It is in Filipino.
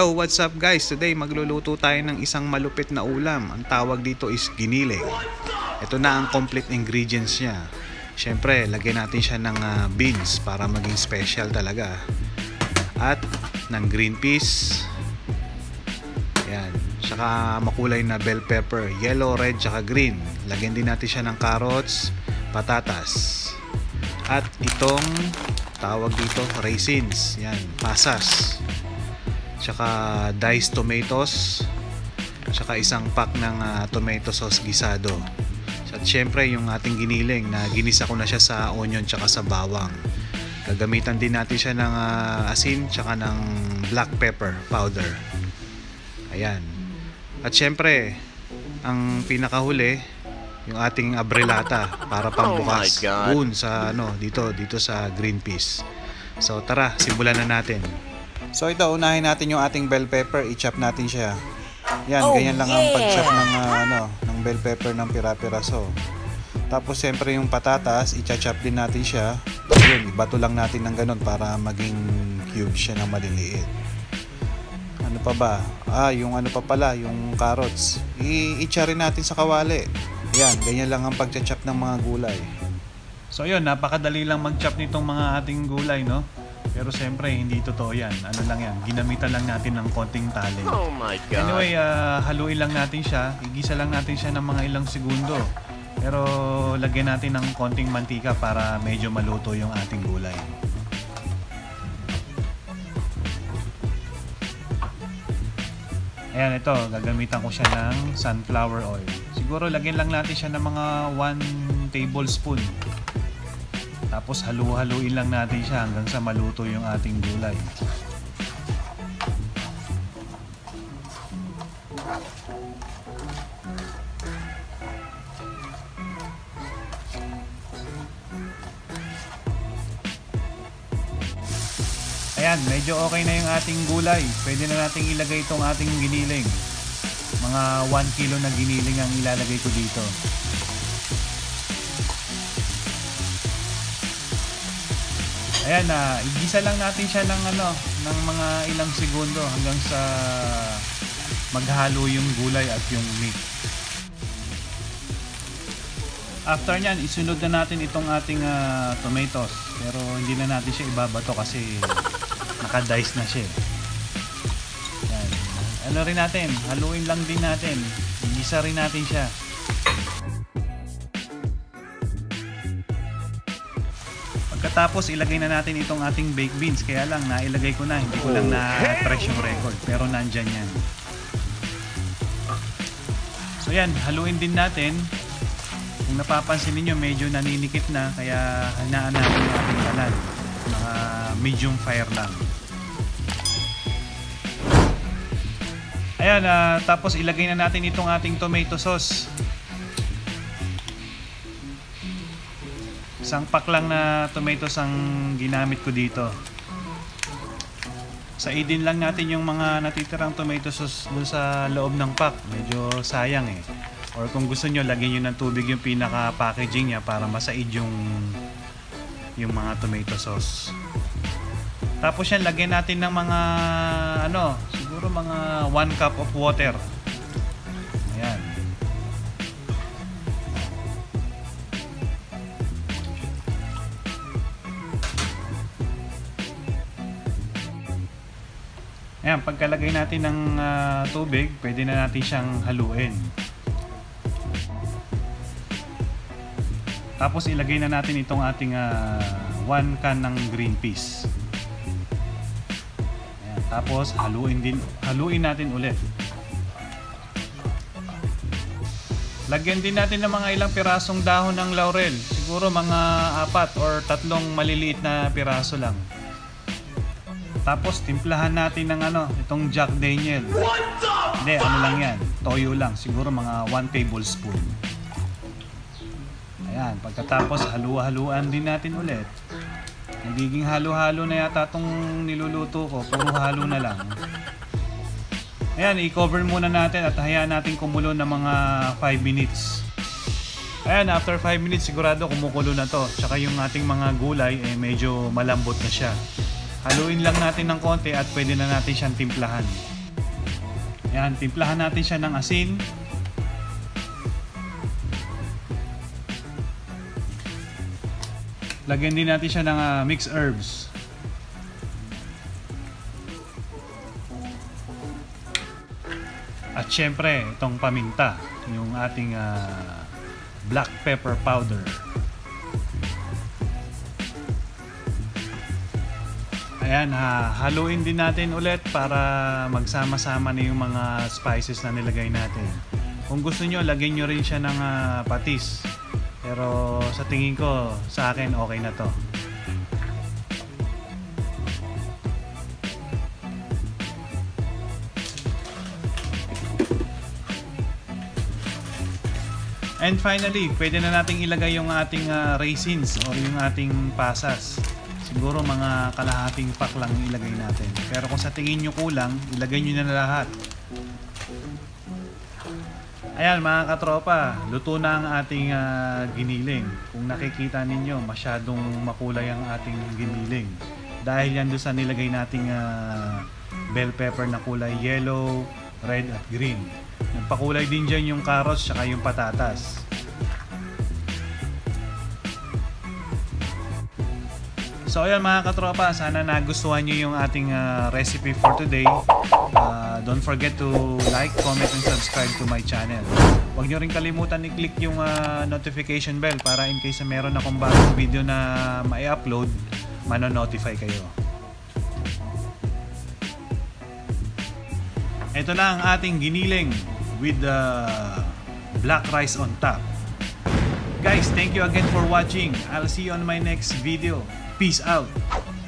Yo, what's up guys? Today magluluto tayo ng isang malupit na ulam. Ang tawag dito is giniling. Ito na ang complete ingredients niya. Siyempre, lagyan natin siya ng beans para maging special talaga. At ng green peas. Ayan. Tsaka makulay na bell pepper. Yellow, red, tsaka green. Lagyan din natin siya ng carrots, patatas. At itong tawag dito raisins. Yan, pasas. Tsaka diced tomatoes. Tsaka isang pack ng tomato sauce gisado. At syempre yung ating giniling na ginisa ko na siya sa onion tsaka sa bawang. Gagamitan din natin siya ng asin tsaka ng black pepper powder. Ayan. At syempre ang pinakahuli yung ating abrelata para pambukas dun sa dito sa green peas. So tara, simulan na natin. So ito, unahin natin yung ating bell pepper, i-chop natin siya. Yan, ganyan lang ang pag-chop ng bell pepper ng pira-piraso. Tapos siyempre yung patatas, i-chop din natin siya. Yun, ibato lang natin ng ganun para maging cube siya na maliliit. Ano pa ba? Yung yung carrots. I-cha rin natin sa kawali. Yan, ganyan lang ang pag-chop ng mga gulay. So yun, napakadali lang mag-chop nitong mga ating gulay, no? Pero siyempre hindi totoo yan. Ano lang yan, ginamitan lang natin ng konting talent. Oh my God. Anyway, haluin lang natin siya. Igisa lang natin siya ng mga ilang segundo. Pero lagyan natin ng konting mantika para medyo maluto yung ating gulay. Ayan, ito, gagamitan ko siya ng sunflower oil. Siguro lagyan lang natin siya ng mga 1 tablespoon. Tapos halu-haluin lang natin siya hanggang sa maluto yung ating gulay. Ayan, medyo okay na yung ating gulay. Pwede na nating ilagay itong ating giniling. Mga 1 kilo na giniling ang ilalagay ko dito. Ayan, igisa lang natin siya ng ng mga ilang segundo hanggang sa maghalo yung gulay at yung meat. After nyan, isunod na natin itong ating tomatoes. Pero hindi na natin siya ibabato kasi naka-dice na siya. Ayan. Ano rin natin, haluin lang din natin. Igisa rin natin siya. Pagkatapos ilagay na natin itong ating baked beans. Kaya lang nailagay ko na, hindi ko lang na-press yung record, pero nandyan yan. So yan, haluin din natin. Kung napapansin niyo medyo naninikit na, kaya hanaan natin yung ating kalan. Mga medium fire lang. Ayan, tapos ilagay na natin itong ating tomato sauce. Isang pack lang na tomatoes ang ginamit ko dito. Saidin lang natin yung mga natitirang tomato sauce dun sa loob ng pack. Medyo sayang eh. Or kung gusto nyo, lagyan nyo ng tubig yung pinaka-packaging niya para masaid yung mga tomato sauce. Tapos yan, lagyan natin ng mga siguro mga 1 cup of water. Ayan. Ayan, pagkalagay natin ng tubig, pwede na natin siyang haluin. Tapos ilagay na natin itong ating 1 can ng green peas. Ayan, tapos haluin natin ulit. Lagyan din natin ng mga ilang pirasong dahon ng laurel. Siguro mga 4 or 3 maliliit na piraso lang. Tapos timplahan natin ng itong Jack Daniel. Hindi, lang yan, toyo lang, siguro mga 1 tablespoon. Ayan, pagkatapos halu-haluan din natin ulit. Nagiging halo-halo na yata itong niluluto ko, puro halo na lang. Ayan, i-cover muna natin at hayaan natin kumulo ng mga 5 minutes. Ayan, after 5 minutes sigurado kumukulo na to. Tsaka yung ating mga gulay medyo malambot na siya. Haluin lang natin ng konti at pwede na natin siyang timplahan. Ayan, timplahan natin siya ng asin. Lagyan din natin siya ng mixed herbs. At syempre, itong paminta, yung ating black pepper powder. Ayan, haluin din natin ulit para magsama-sama na yung mga spices na nilagay natin. Kung gusto nyo, lagyan nyo rin siya ng patis. Pero sa tingin ko, sa akin okay na to. And finally, pwede na nating ilagay yung ating raisins or yung ating pasas. Siguro mga kalahating pack lang ilagay natin. Pero kung sa tingin nyo kulang, ilagay nyo na lahat. Ayan mga katropa, luto na ang ating giniling. Kung nakikita ninyo, masyadong makulay ang ating giniling. Dahil yan doon sa nilagay nating bell pepper na kulay yellow, red at green. Nagpakulay din dyan yung carrots at yung patatas. So ayan mga katropa, sana nagustuhan nyo yung ating recipe for today. Don't forget to like, comment, and subscribe to my channel. Huwag nyo rin kalimutan i-click yung notification bell para in case na meron akong bagong video na ma-upload, mano-notify kayo. Ito na ang ating giniling with the black rice on top. Guys, thank you again for watching. I'll see you on my next video. Peace out.